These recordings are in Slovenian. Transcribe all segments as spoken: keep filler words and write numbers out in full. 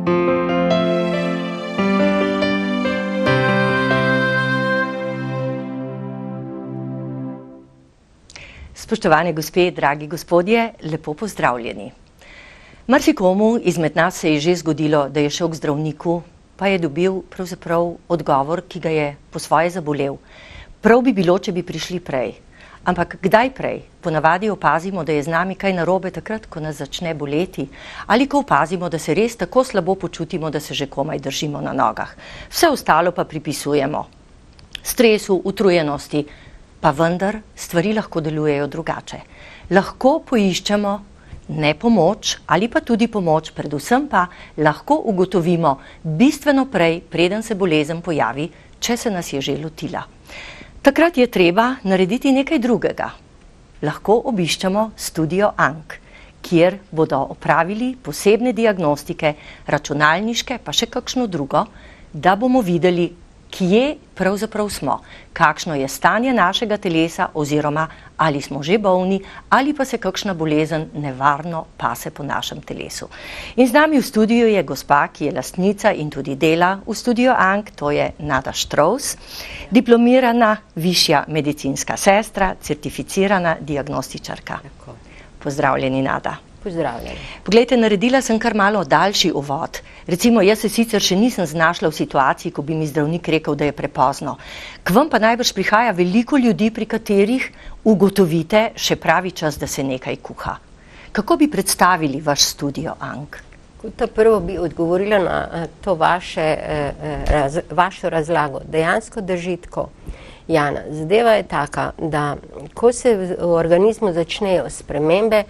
Spoštovane gospe, dragi gospodje, lepo pozdravljeni. Marsikomu izmed nas se je že zgodilo, da je šel k zdravniku, pa je dobil pravzaprav odgovor, ki ga je po svoje zabolel. Prav bi bilo, če bi prišli prej. Ampak kdaj prej? Ponavadi opazimo, da je z nami kaj narobe takrat, ko nas začne boleti, ali ko opazimo, da se res tako slabo počutimo, da se že komaj držimo na nogah. Vse ostalo pa pripisujemo stresu, utrujenosti, pa vendar stvari lahko delujejo drugače. Lahko poiščemo ne pomoč ali pa tudi pomoč, predvsem pa lahko ugotovimo bistveno prej, preden se bolezen pojavi, če se nas je že lotila. Takrat je treba narediti nekaj drugega. Lahko obiščemo studio Ank, kjer bodo opravili posebne diagnostike, računalniške, pa še kakšno drugo, da bomo videli, kje pravzaprav smo, kakšno je stanje našega telesa oziroma ali smo že bolni ali pa se kakšna bolezen nevarno pase po našem telesu. In z nami v studiu je gospa, ki je lastnica in tudi dela v studio Ank, to je Nada Štrovs, diplomirana višja medicinska sestra, certificirana diagnostičarka. Pozdravljeni, Nada. Pozdravljeni. Poglejte, naredila sem kar malo daljši uvod. Recimo, jaz se sicer še nisem znašla v situaciji, ko bi mi zdravnik rekel, da je prepozno. K vam pa najbrž prihaja veliko ljudi, pri katerih ugotovite še pravi čas, da se nekaj kuha. Kako bi predstavili vaš studio Ank? Kot prvo bi odgovorila na to vaše, raz, vašo razlago. Dejansko drži tako. Jana, zadeva je taka, da ko se v organizmu začnejo spremembe,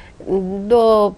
do,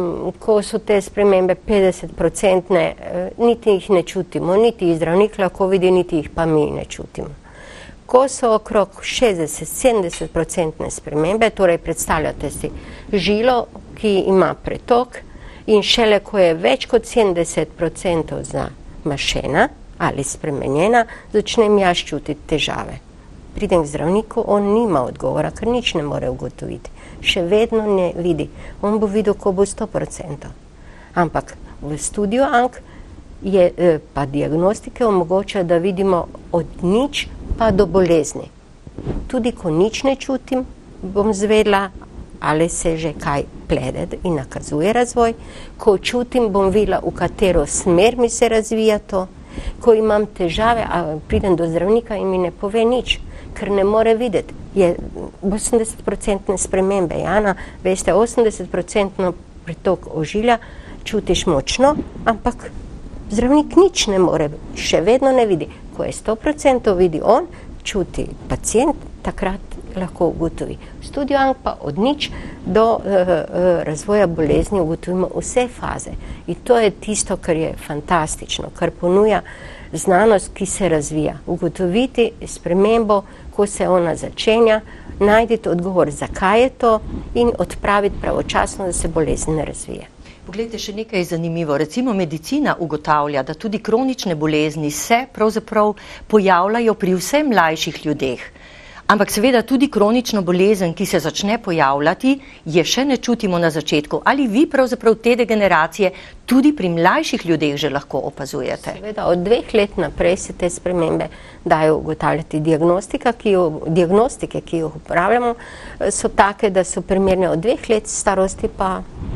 ko so te spremembe petdeset procentne, niti jih ne čutimo, niti jih zdravnik lahko vidi, niti jih pa mi ne čutimo. Ko so okrog šestdeset do sedemdeset procentne spremembe, torej predstavljate si žilo, ki ima pretok in šele ko je več kot sedemdeset procentov zamašena ali spremenjena, začnem jaz čutiti težave. Pridem k zdravniku, on nima odgovora, ker nič ne more ugotoviti. Še vedno ne vidi. On bo videl, ko bo sto procentov. Ampak v studiu Ank je pa diagnostike omogoča, da vidimo od nič pa do bolezni. Tudi ko nič ne čutim, bom zvedla, ali se že kaj plede in nakazuje razvoj. Ko čutim, bom videla, v katero smer mi se razvija to. Ko imam težave, a pridem do zdravnika in mi ne pove nič, ker ne more videti. Je osemdeset procentne spremembe, Jana, veste, osemdeset procentno pretok ožilja čutiš močno, ampak zdravnik nič ne more, še vedno ne vidi. Ko je sto procentov vidi on, čuti pacient, takrat lahko ugotovi. V studiu Ank pa od nič do uh, uh, razvoja bolezni ugotovimo vse faze. In to je tisto, kar je fantastično, kar ponuja znanost, ki se razvija. Ugotoviti spremembo, ko se ona začenja, najditi odgovor, zakaj je to in odpraviti pravočasno, da se bolezen ne razvije. Poglejte, še nekaj je zanimivo. Recimo medicina ugotavlja, da tudi kronične bolezni se pravzaprav pojavljajo pri vse mlajših ljudeh. Ampak seveda tudi kronično bolezen, ki se začne pojavljati, je še ne čutimo na začetku. Ali vi pravzaprav te degeneracije tudi pri mlajših ljudeh že lahko opazujete? Seveda, od dveh let naprej se te spremembe dajo ugotavljati. Diagnostika, ki jo, diagnostike, ki jo uporabljamo, so take, da so primerne od dveh let starosti pa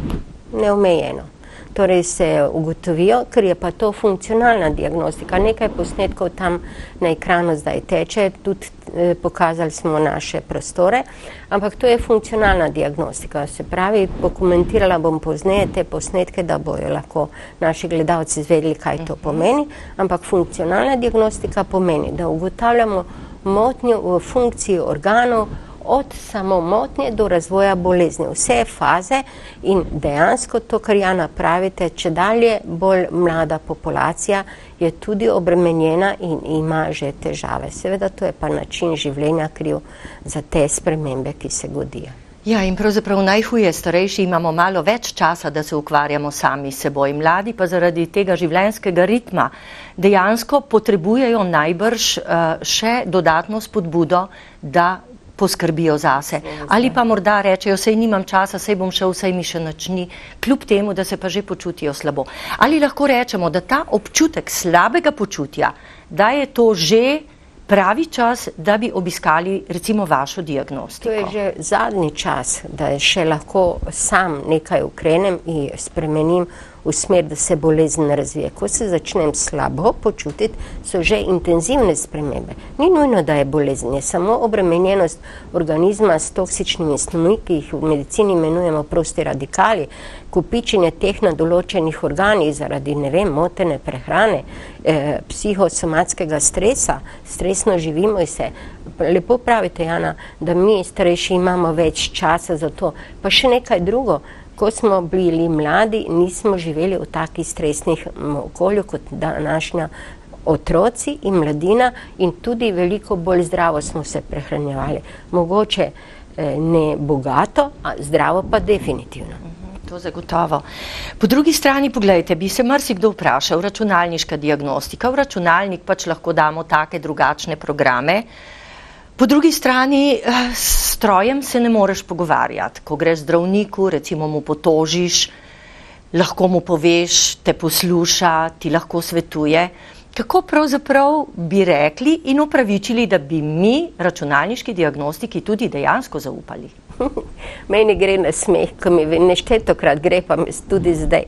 neomejeno. Torej se ugotovijo, ker je pa to funkcionalna diagnostika. Nekaj posnetkov tam na ekranu zdaj teče, tudi eh, pokazali smo naše prostore, ampak to je funkcionalna diagnostika. Se pravi, pokomentirala bom pozneje te posnetke, da bojo lahko naši gledalci izvedeli, kaj to pomeni, ampak funkcionalna diagnostika pomeni, da ugotavljamo motnjo v funkciji organov, od samo motnje do razvoja bolezni, vse faze in dejansko to, kar Jana pravite, če dalje bolj mlada populacija je tudi obremenjena in ima že težave. Seveda to je pa način življenja kriv za te spremembe, ki se godijo. Ja, in pravzaprav najhuje starejši imamo malo več časa, da se ukvarjamo sami s seboj. Mladi pa zaradi tega življenjskega ritma dejansko potrebujejo najbrž uh, še dodatno spodbudo, da poskrbijo zase. Ali pa morda rečejo, sej nimam časa, sej bom šel, sej mi še nič ni, kljub temu, da se pa že počutijo slabo. Ali lahko rečemo, da ta občutek slabega počutja, da je to že pravi čas, da bi obiskali recimo vašo diagnostiko? To je že zadnji čas, da še lahko sam nekaj ukrenem in spremenim v smer, da se bolezen razvije. Ko se začnem slabo počutiti, so že intenzivne spremembe. Ni nujno, da je bolezen, je samo obremenjenost organizma s toksičnimi snovmi, ki jih v medicini imenujemo prosti radikali, kopičenje teh na določenih organih zaradi, ne vem, motene prehrane, eh, psihosomatskega stresa, stresno živimo se. Lepo pravite, Jana, da mi starejši imamo več časa za to. Pa še nekaj drugo. Ko smo bili mladi, nismo živeli v takih stresnih okolju kot današnja otroci in mladina in tudi veliko bolj zdravo smo se prehranjevali. Mogoče eh, ne bogato, a zdravo pa definitivno. To zagotovo. Po drugi strani, pogledajte, bi se marsikdo vprašal, računalniška diagnostika, v računalnik pač lahko damo take drugačne programe. Po drugi strani, s strojem se ne moreš pogovarjati. Ko greš zdravniku, recimo mu potožiš, lahko mu poveš, te posluša, ti lahko svetuje. Kako pravzaprav bi rekli in opravičili, da bi mi računalniški diagnostiki tudi dejansko zaupali? Meni gre na smeh, ko mi neštetokrat gre, pa mi tudi zdaj.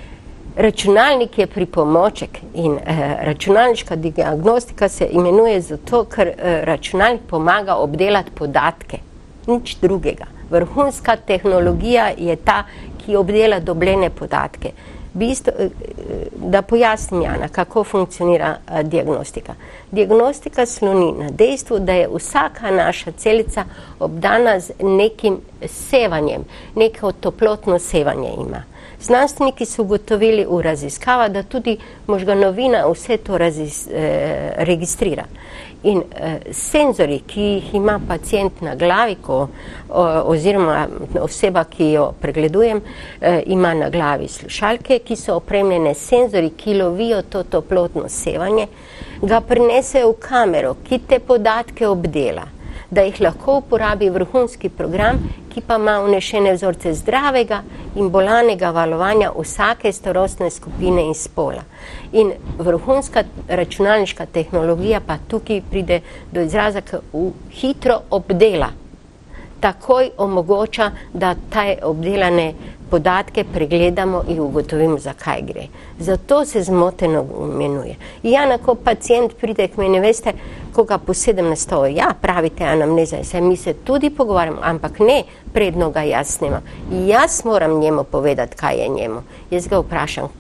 Računalnik je pripomoček in eh, računalniška diagnostika se imenuje zato, ker eh, računalnik pomaga obdelati podatke, nič drugega. Vrhunska tehnologija je ta, ki obdela dobljene podatke. Bistvo, eh, da pojasnim, Jana, kako funkcionira eh, diagnostika. Diagnostika sloni na dejstvu, da je vsaka naša celica obdana z nekim sevanjem, neko toplotno sevanje ima. Znanstveniki so ugotovili v raziskavah, da tudi možganovina vse to razis, eh, registrira. In eh, senzori, ki jih ima pacient na glavi, ko, o, oziroma oseba, ki jo pregledujem, eh, ima na glavi slušalke, ki so opremljene senzori, ki lovijo to toplotno sevanje, ga prinesejo v kamero, ki te podatke obdela, da jih lahko uporabi vrhunski program, ki pa ima vnešene vzorce zdravega in bolanega valovanja vsake starostne skupine in spola. In vrhunska računalniška tehnologija pa tukaj pride do izraza, ki hitro obdela. Takoj omogoča, da te obdelane podatke pregledamo in ugotovimo, zakaj gre. Zato se zmoteno imenuje. Jana, ko pacient pride k meni, veste, ko ga posedem na stol, ja, pravite anamneza, se mi se tudi pogovarjamo, ampak ne, predno ga jaz snimam. Jaz moram njemu povedati, kaj je njemu. Jaz ga vprašam,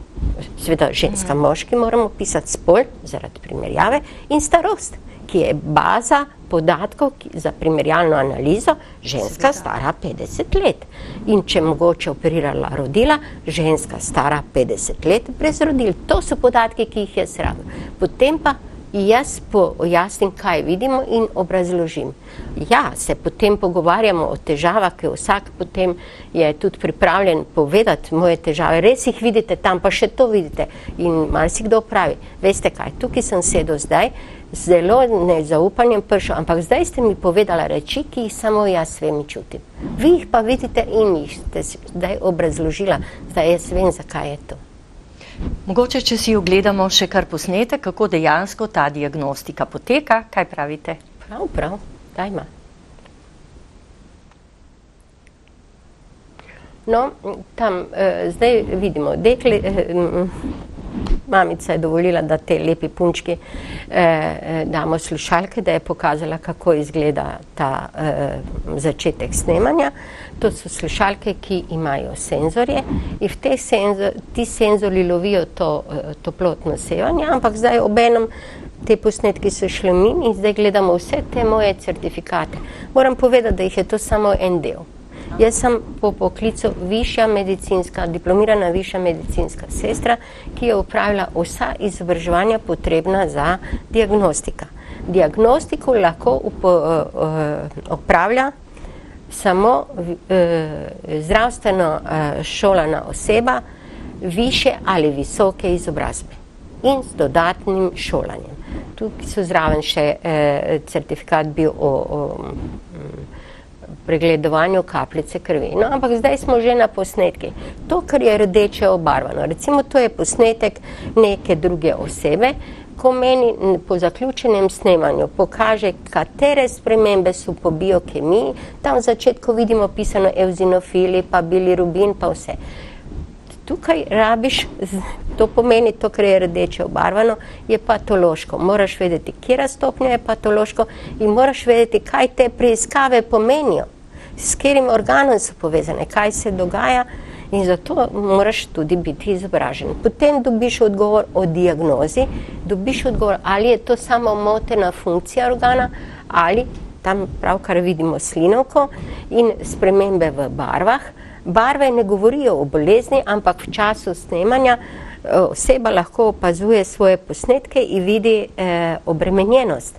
seveda ženska, moški, moramo pisati spol, zaradi primerjave, in starost, ki je baza podatkov ki, za primerjalno analizo, ženska stara petdeset let. In če mogoče operirala rodila, ženska stara petdeset let brez rodil. To so podatki, ki jih jaz rabim. Potem pa jaz pojasnim, kaj vidimo in obrazložim. Ja, se potem pogovarjamo o težavah, ki vsak potem je tudi pripravljen povedati moje težave. Res jih vidite tam, pa še to vidite. In marsikdo pravi, veste kaj, tukaj sem sedel zdaj, zelo nezaupanjem prišel, ampak zdaj ste mi povedala reči, ki jih samo jaz vem čutim. Vi jih pa vidite in jih ste zdaj obrazložila, zdaj jaz vem, zakaj je to. Mogoče, če si ogledamo še kar posnetek, kako dejansko ta diagnostika poteka, kaj pravite? Prav, prav, dajma. No, tam eh, zdaj vidimo, dekle, eh, mamica je dovolila, da te lepi punčki eh, damo slušalke, da je pokazala, kako izgleda ta eh, začetek snemanja. To so slušalke, ki imajo senzorje in v te senzor, ti senzori lovijo to eh, toplotno sevanje, ampak zdaj obenem te posnetki so šli min in zdaj gledamo vse te moje certifikate. Moram povedati, da jih je to samo en del. Jaz sem po poklicu višja medicinska, diplomirana višja medicinska sestra, ki je opravila vsa izobraževanja potrebna za diagnostika. Diagnostiko lahko upo, uh, opravlja samo uh, zdravstveno uh, šolana oseba više ali visoke izobrazbe in z dodatnim šolanjem. Tukaj so zraven še eh, certifikat bil o, o pregledovanju kapljice krvi. No, ampak zdaj smo že na posnetki. To, kar je rdeče obarvano, recimo to je posnetek neke druge osebe, ko meni po zaključenem snemanju pokaže, katere spremembe so po biokemiji, tam v začetku vidimo pisano evzinofili, pa bilirubin, pa vse. Tukaj rabiš, to pomeni to, kar je rdeče obarvano, je patološko. Moraš vedeti, kjera stopnja je patološko in moraš vedeti, kaj te preiskave pomenijo, s katerim organom so povezane, kaj se dogaja in zato moraš tudi biti izobražen. Potem dobiš odgovor o diagnozi, dobiš odgovor, ali je to samo motena funkcija organa, ali tam pravkar vidimo slinovko in spremembe v barvah. Barve ne govorijo o bolezni, ampak v času snemanja oseba lahko opazuje svoje posnetke in vidi eh, obremenjenost.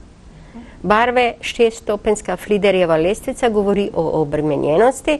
Barve šeststopenjska Friderjeva lestvica govori o obremenjenosti,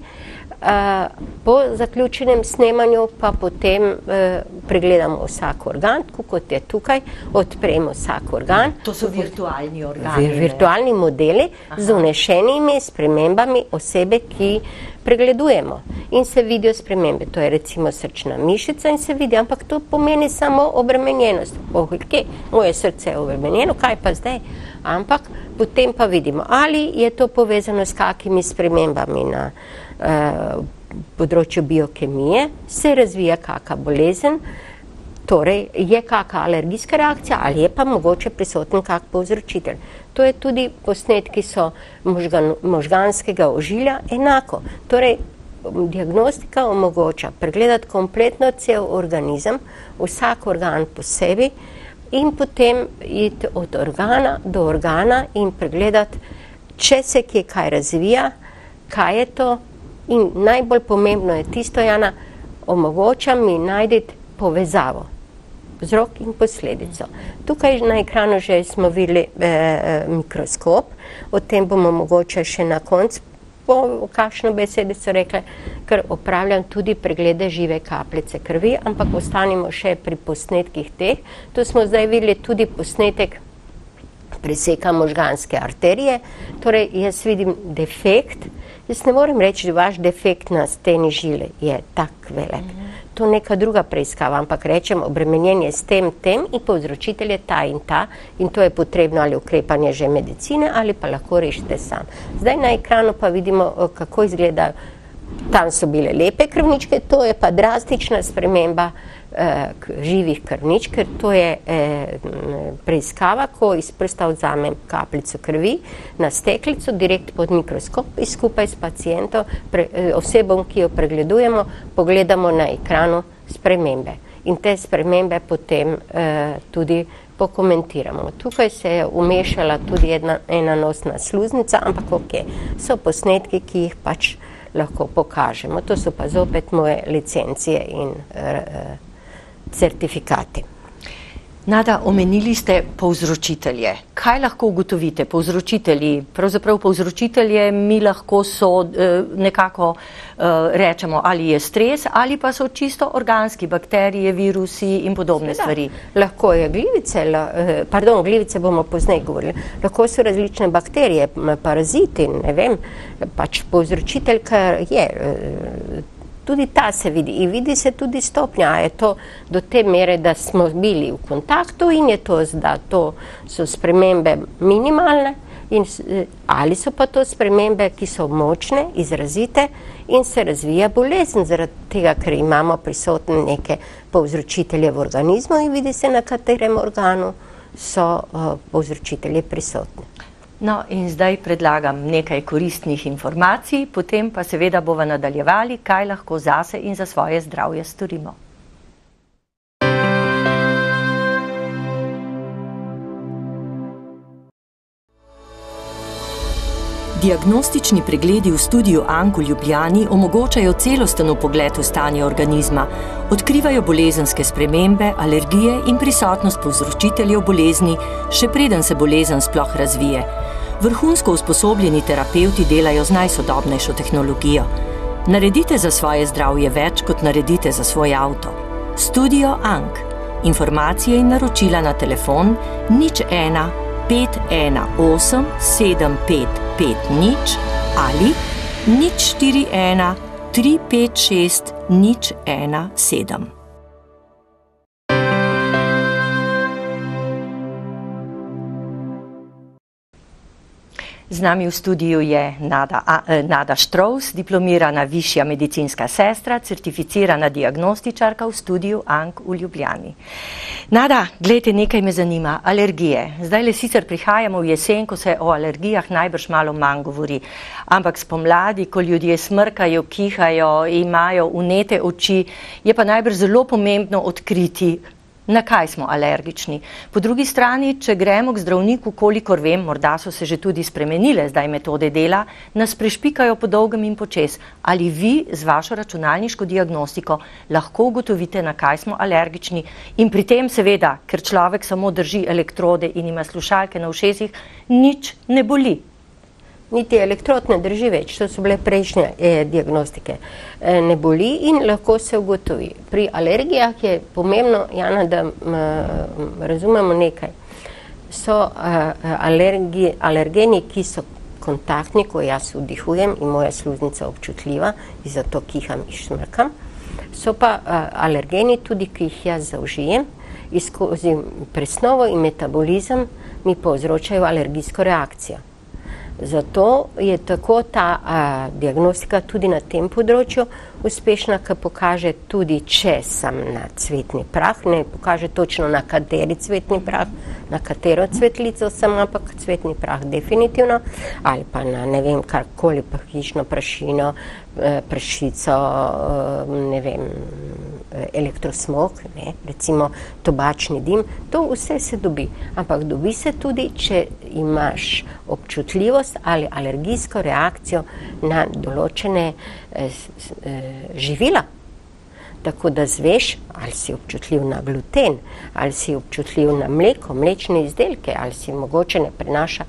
eh, po zaključenem snemanju pa potem eh, pregledamo vsak organ, kot je tukaj, odpremo vsak organ. To so virtualni organi. Virtualni modeli z vnešenimi spremembami osebe, ki pregledujemo in se vidijo spremembe. To je recimo srčna mišica in se vidi, ampak to pomeni samo obremenjenost. Oh, okay, moje srce je obremenjeno, kaj pa zdaj? Ampak potem pa vidimo, ali je to povezano s kakimi spremembami na uh, področju biokemije, se razvija kaka bolezen, torej je kaka alergijska reakcija ali je pa mogoče prisoten kak povzročitelj. To je tudi posnetki so možgan, možganskega ožilja enako. Torej, diagnostika omogoča pregledati kompletno cel organizem, vsak organ posebej in potem iti od organa do organa in pregledati, če se kje kaj razvija, kaj je to in najbolj pomembno je tisto, Jana, omogoča mi najti povezavo. Vzrok in posledico. Tukaj na ekranu že smo videli eh, mikroskop, o tem bomo mogoče še na koncu po kakšno besedico rekli, ker opravljam tudi preglede žive kapljice krvi, ampak ostanimo še pri posnetkih teh. Tu smo zdaj videli tudi posnetek preseka možganske arterije, torej jaz vidim defekt, jaz ne morem reči, da vaš defekt na steni žile je tak velik. To neka druga preiskava, ampak rečem obremenjenje s tem, tem in povzročitelj je ta in ta in to je potrebno ali ukrepanje že medicine ali pa lahko rešite sam. Zdaj na ekranu pa vidimo, kako izgledajo. Tam so bile lepe krvničke, to je pa drastična sprememba eh, živih krvničk, ker to je eh, preiskava, ko iz prsta vzamem kapljico krvi na steklico, direkt pod mikroskop in skupaj s pacientom, pre, eh, osebom, ki jo pregledujemo, pogledamo na ekranu spremembe. In te spremembe potem eh, tudi pokomentiramo. Tukaj se je umešala tudi ena, ena nosna sluznica, ampak ok, so posnetki, ki jih pač lahko pokažemo. To so pa zopet moje licencije in uh, certifikati. Nada, omenili ste povzročitelje. Kaj lahko ugotovite? Povzročitelji, pravzaprav povzročitelje mi lahko so uh, nekako uh, rečemo, ali je stres, ali pa so čisto organski, bakterije, virusi in podobne Sveda. stvari. Lahko je glivice, la, uh, pardon, glivice bomo pozneje govorili, lahko so različne bakterije, paraziti, ne vem, pač povzročitelj, kar je, uh, tudi ta se vidi in vidi se tudi stopnja, a je to do te mere, da smo bili v kontaktu in je to, da to so spremembe minimalne in, ali so pa to spremembe, ki so močne, izrazite in se razvija bolezen zaradi tega, ker imamo prisotne neke povzročitelje v organizmu in vidi se, na katerem organu so uh, povzročitelji prisotni. No, in zdaj predlagam nekaj koristnih informacij, potem pa seveda bova nadaljevali, kaj lahko zase in za svoje zdravje storimo. Diagnostični pregledi v studiu Ank v Ljubljani omogočajo celosten vpogled v stanje organizma, odkrivajo bolezenske spremembe, alergije in prisotnost povzročiteljev bolezni, še preden se bolezen sploh razvije. Vrhunsko usposobljeni terapevti delajo z najsodobnejšo tehnologijo. Naredite za svoje zdravje več, kot naredite za svoj avto. Studio Ank. Informacije in naročila na telefon nič ena pet ena osem sedem pet pet nič ali nič štiri ena tri pet šest nič ena sedem. Z nami v studiu je Nada, a, Nada Štrovs, diplomirana višja medicinska sestra, certificirana diagnostičarka v studiu Ank v Ljubljani. Nada, gledajte, nekaj me zanima, alergije. Zdaj le sicer prihajamo v jesen, ko se o alergijah najbrž malo manj govori, ampak spomladi, ko ljudje smrkajo, kihajo, imajo vnete oči, je pa najbrž zelo pomembno odkriti, na kaj smo alergični. Po drugi strani, če gremo k zdravniku, kolikor vem, morda so se že tudi spremenile zdaj metode dela, nas prešpikajo po dolgem in počez. Ali vi z vašo računalniško diagnostiko lahko ugotovite, na kaj smo alergični in pri tem seveda, ker človek samo drži elektrode in ima slušalke na ušesih, nič ne boli. Niti elektrod ne drži več, to so bile prejšnje eh, diagnostike. Eh, ne boli in lahko se ugotovi. Pri alergijah je pomembno, Jana, da m, razumemo nekaj. So eh, alergi, alergeni, ki so kontaktni, ko jaz vdihujem in moja sluznica občutljiva in zato kiham in šmrkam. So pa eh, alergeni tudi, ki jih jaz zaužijem in skozi presnovo in metabolizem mi povzročajo alergijsko reakcijo. Zato je tako ta a, diagnostika tudi na tem področju uspešna, ker pokaže tudi, če sem na cvetni prah, ne pokaže točno na kateri cvetni prah, na katero cvetlico sem, ampak cvetni prah definitivno, ali pa na ne vem, karkoli, hišno prašino, prašico, ne vem, elektrosmog, ne, recimo tobačni dim, to vse se dobi. Ampak dobi se tudi, če imaš občutljivost ali alergijsko reakcijo na določene eh, živila. Tako da zveš, ali si občutljiv na gluten, ali si občutljiv na mleko, mlečne izdelke, ali si mogoče ne prenaša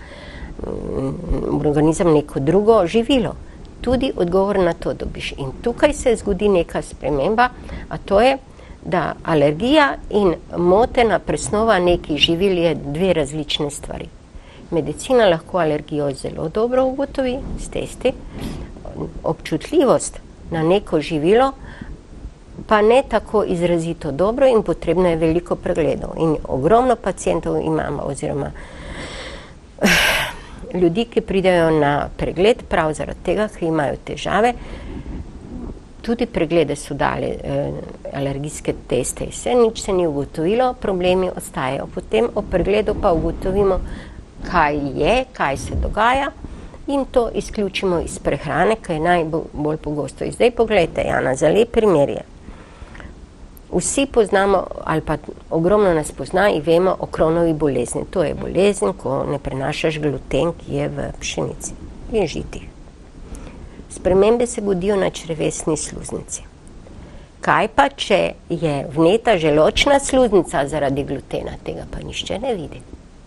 mm, organizem neko drugo živilo. Tudi odgovor na to dobiš. In tukaj se zgodi neka sprememba, a to je, da alergija in motena presnova nekih živil je dve različne stvari. Medicina lahko alergijo zelo dobro ugotovi s testi, občutljivost na neko živilo pa ne tako izrazito dobro in potrebno je veliko pregledov. In ogromno pacientov imamo, oziroma ljudi, ki pridejo na pregled prav zaradi tega, ki imajo težave. Tudi preglede so dali eh, alergijske teste, vse nič se ni ugotovilo, problemi ostajajo. Potem o pregledu pa ugotovimo, kaj je, kaj se dogaja in to izključimo iz prehrane, ki je najbolj pogosto. Zdaj pogledajte, Jana, za lep primer je. Vsi poznamo, ali pa ogromno nas pozna in vemo o Crohnovi bolezni. To je bolezen, ko ne prenašaš gluten, ki je v pšenici in žitih. Spremembe se godijo na črevesni sluznici. Kaj pa, če je vneta želodčna sluznica zaradi glutena? Tega pa nišče ne vidi.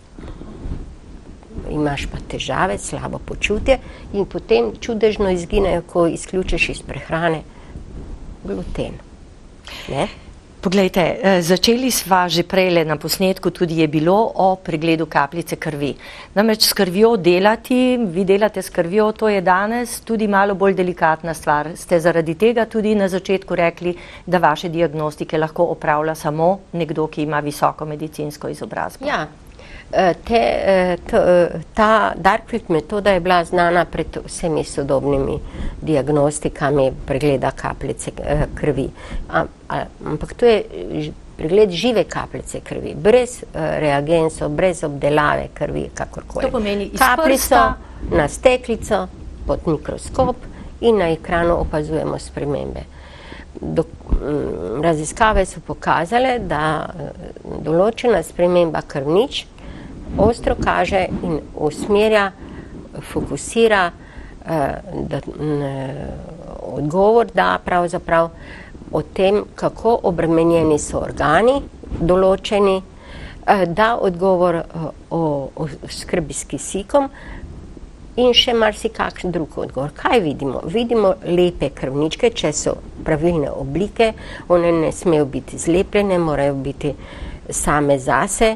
Imaš pa težave, slabo počutje in potem čudežno izginejo, ko izključiš iz prehrane gluten. Ne? Poglejte, začeli sva že prejle na posnetku, tudi je bilo o pregledu kapljice krvi. Namreč s krvjo delati, vi delate s krvjo, to je danes tudi malo bolj delikatna stvar. Ste zaradi tega tudi na začetku rekli, da vaše diagnostike lahko opravlja samo nekdo, ki ima visoko medicinsko izobrazbo? Ja. Te, ta Darkfield metoda je bila znana pred vsemi sodobnimi diagnostikami pregleda kapljice krvi. Ampak to je pregled žive kapljice krvi, brez reagensov, brez obdelave krvi, kakorkoli. To pomeni iz kapljico na steklico pod mikroskop in na ekranu opazujemo spremembe. Do, raziskave so pokazale, da določena sprememba krvnič ostro kaže in usmerja, fokusira, da, odgovor da pravzaprav o tem, kako obremenjeni so organi določeni, da odgovor o, o skrbi s kisikom In še marsikakšen drug odgovor. Kaj vidimo? Vidimo lepe krvničke, če so pravilne oblike, one ne smejo biti zlepljene, morajo biti same zase,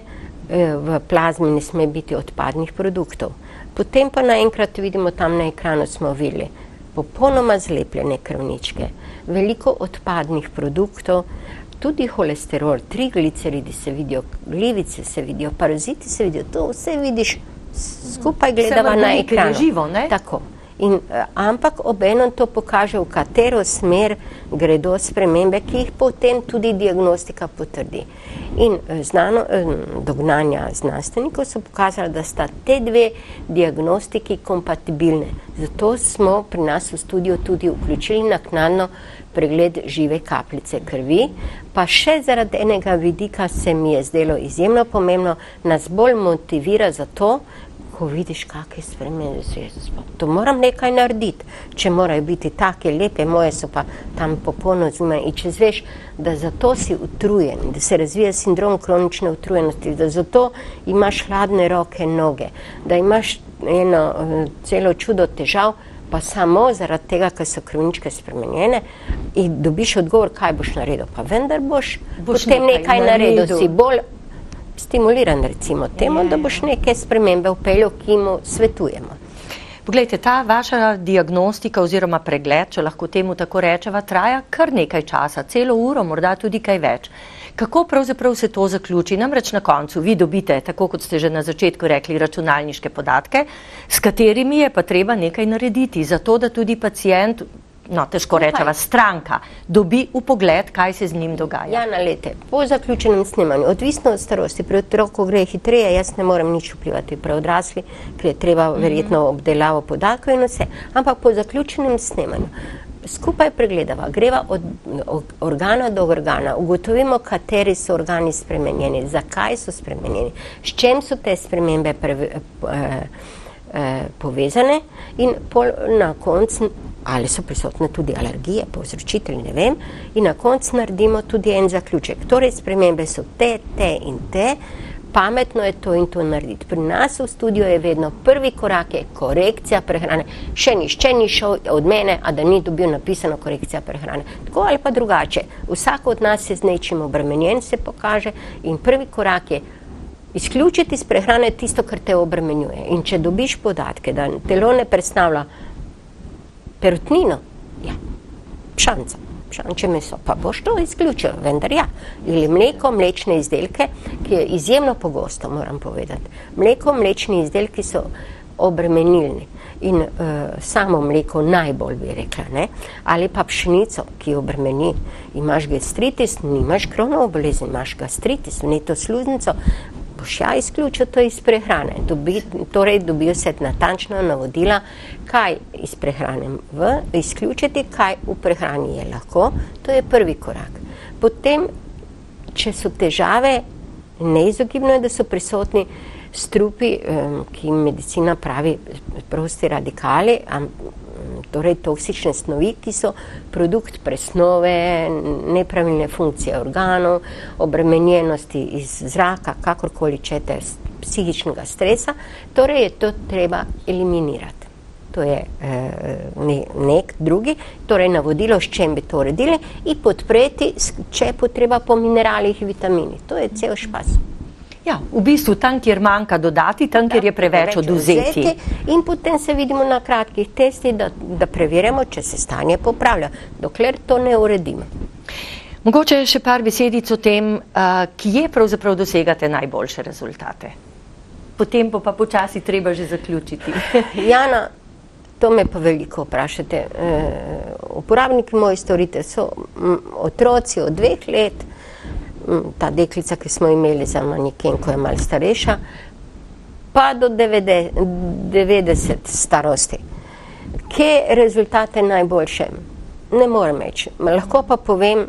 v plazmi ne sme biti odpadnih produktov. Potem pa naenkrat vidimo, tam na ekranu smo videli popolnoma zlepljene krvničke, veliko odpadnih produktov, tudi holesterol, trigliceridi se vidijo, glivice se vidijo, paraziti se vidijo, to vse vidiš, skupaj gledava na ekranu. Živo, ne? Tako. In, ampak obenem to pokaže, v katero smer gredo spremembe, ki jih potem tudi diagnostika potrdi. In znano, dognanja znanstvenikov so pokazali, da sta te dve diagnostiki kompatibilne. Zato smo pri nas v studiu tudi vključili naknadno pregled žive kapljice krvi, pa še zaradi enega vidika se mi je zdelo izjemno pomembno, nas bolj motivira za to, ko vidiš, kakve spremembe se je. To moram nekaj narediti, če morajo biti take lepe, moje so pa tam popolno zunaj. In če zveš, da zato si utrujen, da se razvija sindrom kronične utrujenosti, da zato imaš hladne roke, noge, da imaš eno celo čudo težav, pa samo zaradi tega, ker so krvničke spremenjene, in dobiš odgovor, kaj boš naredil. Pa vendar boš, boš potem nekaj, nekaj naredil, si bolj stimuliran, recimo temu, da boš neke spremembe vpeljal, ki mu svetujemo. Poglejte, ta vaša diagnostika oziroma pregled, če lahko temu tako rečeva, traja kar nekaj časa, celo uro, morda tudi kaj več. Kako pravzaprav se to zaključi? Namreč na koncu vi dobite, tako kot ste že na začetku rekli, računalniške podatke, s katerimi je pa treba nekaj narediti, zato da tudi pacient, no, težko rečeva, stranka, dobi vpogled, kaj se z njim dogaja. Ja, na lete. Po zaključenem snemanju, odvisno od starosti, pri otroku gre hitreje, jaz ne morem nič vplivati pri odrasli, ker je treba verjetno obdelavo podatkov in vse. Ampak po zaključenem snemanju skupaj pregledava, greva od organa do organa, ugotovimo, kateri so organi spremenjeni, zakaj so spremenjeni, s čem so te spremembe pre, eh, eh, povezane in pol na koncu, ali so prisotne tudi alergije, povzročitelji, ne vem, in na koncu naredimo tudi en zaključek. Torej, spremembe so te, te in te, pametno je to in to narediti. Pri nas v studiu je vedno prvi korak je korekcija prehrane. Še nišče ni šel od mene, a da ni dobil napisano korekcija prehrane. Tako ali pa drugače. Vsak od nas je z nečim obremenjen, se pokaže, in prvi korak je izključiti iz prehrane tisto, kar te obremenjuje. In če dobiš podatke, da telo ne predstavlja perutnino, ja, šanca. Šanče meso, pa boš to izključil, vendar ja. Ili mleko, mlečne izdelke, ki je izjemno pogosto, moram povedati. Mleko, mlečni izdelki so obremenilni in uh, samo mleko najbolj bi rekla, ne? Ali pa pšenico, ki obremeni. Imaš gastritis, nimaš krovno bolezen, imaš gastritis, vneto sluznico, boš ja izključil to iz prehrane. Dobi, torej dobijo se natančno navodila, kaj iz prehrane v, izključiti, kaj v prehrani je lahko. To je prvi korak. Potem, če so težave, neizogibno je, da so prisotni strupi, ki medicina pravi prosti radikali, torej toksične snovi, ki so produkt presnove, nepravilne funkcije organov, obremenjenosti iz zraka, kakorkoli čete, psihičnega stresa, torej je to treba eliminirati. To je eh, ne, nek drugi, torej navodilo, s čem bi to uredili, in podpreti, če je potreba po mineralih, vitamini. To je cel špas. Ja, v bistvu tam, kjer manjka dodati, tam, kjer je preveč odvzeti. In potem se vidimo na kratkih testih, da, da preverjamo, če se stanje popravlja, dokler to ne uredimo. Mogoče še par besedic o tem, uh, kje pravzaprav dosegate najboljše rezultate. Potem pa počasi treba že zaključiti. Jana, to me pa veliko vprašate. E, uporabniki moje storitev so m, otroci od dveh let, ta deklica, ki smo imeli za manekenko, je malo starejša, pa do devetdeset starosti. Kje rezultate najboljše? Ne morem reči. Lahko pa povem,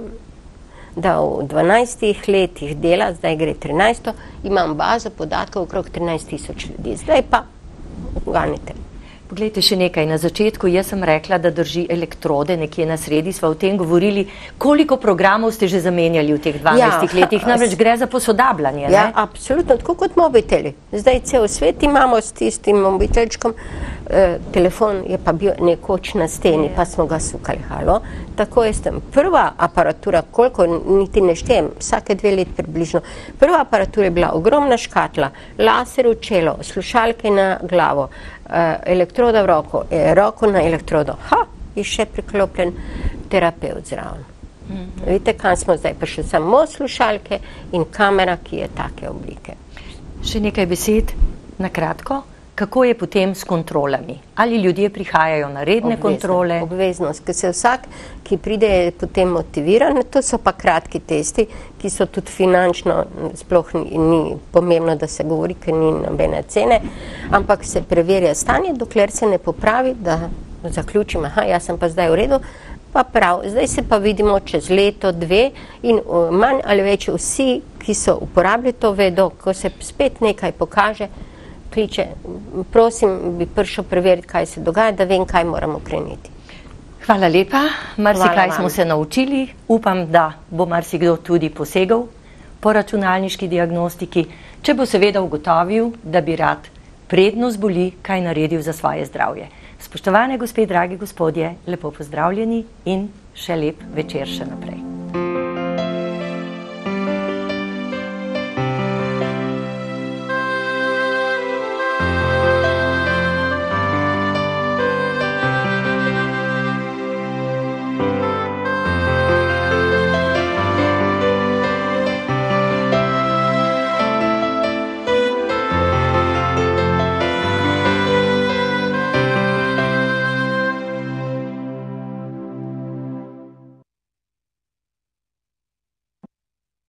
da v dvanajstih letih dela, zdaj gre trinajsto, imam bazo podatkov okrog trinajst tisoč ljudi. Zdaj pa ganite. Poglejte še nekaj, na začetku jaz sem rekla, da drži elektrode, nekje na sredi sva o tem govorili, koliko programov ste že zamenjali v teh dvanajstih ja, letih, namreč gre za posodabljanje. Ja, ne? Absolutno, tako kot mobiteli. Zdaj cel svet imamo s tistim mobitelčkom, e, telefon je pa bil nekoč na steni, pa smo ga sukali, halo. Tako jaz tam prva aparatura, koliko niti ne štejem, vsake dve let približno, prva aparatura je bila ogromna škatla, laser v čelo, slušalke na glavo, e, elektroda v roko, e, roko na elektrodo, ha, je še priklopljen terapeut zraven. Mm-hmm. Vidite, kam smo zdaj prišli, samo slušalke in kamera, ki je take oblike. Še nekaj besed, na kratko, kako je potem s kontrolami? Ali ljudje prihajajo na redne Obvezno, kontrole? Obveznost, ker se vsak, ki pride, je potem motiviran, to so pa kratki testi, ki so tudi finančno, sploh ni, ni pomembno, da se govori, ker ni nobene cene, ampak se preverja stanje, dokler se ne popravi, da zaključim, aha, jaz sem pa zdaj v redu, pa prav, zdaj se pa vidimo čez leto, dve in manj ali več vsi, ki so uporabljali to vedo, ko se spet nekaj pokaže, kliče, prosim, bi prišel preveriti, kaj se dogaja, da vem, kaj moramo kreniti. Hvala lepa, marsikaj smo se naučili, upam, da bo marsikdo tudi posegal po računalniški diagnostiki, če bo seveda ugotovil, da bi rad predno zboli, kaj naredil za svoje zdravje. Spoštovane gospe, dragi gospodje, lepo pozdravljeni in še lep večer še naprej.